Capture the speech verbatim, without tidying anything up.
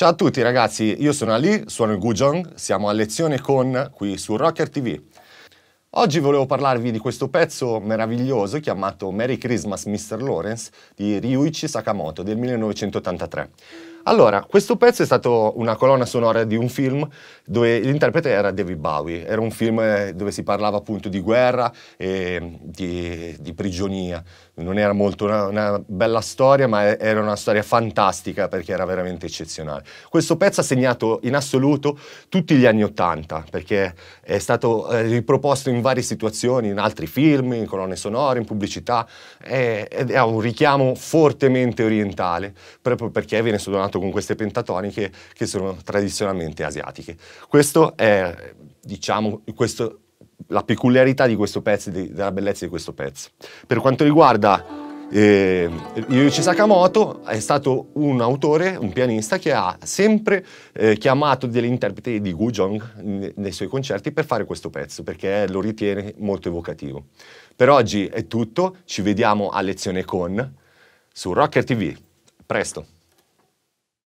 Ciao a tutti ragazzi, io sono Ali, suono il guzheng, siamo a lezione con qui su Rocker ti vu. Oggi volevo parlarvi di questo pezzo meraviglioso chiamato Merry Christmas mister Lawrence di Ryuichi Sakamoto del millenovecentottantatré. Allora, questo pezzo è stato una colonna sonora di un film dove l'interprete era David Bowie. Era un film dove si parlava appunto di guerra e di, di prigionia. Non era molto una, una bella storia, ma era una storia fantastica perché era veramente eccezionale. Questo pezzo ha segnato in assoluto tutti gli anni Ottanta, perché è stato eh, riproposto in varie situazioni, in altri film, in colonne sonore, in pubblicità, e, ed ha un richiamo fortemente orientale, proprio perché viene suonato con queste pentatoniche che sono tradizionalmente asiatiche. Questo è, diciamo, questo, la peculiarità di questo pezzo, di, della bellezza di questo pezzo. Per quanto riguarda eh, Ryuichi Sakamoto, è stato un autore, un pianista che ha sempre eh, chiamato degli interpreti di guzheng nei suoi concerti per fare questo pezzo, perché lo ritiene molto evocativo. Per oggi è tutto, ci vediamo a lezione con su Rocker ti vu. Presto!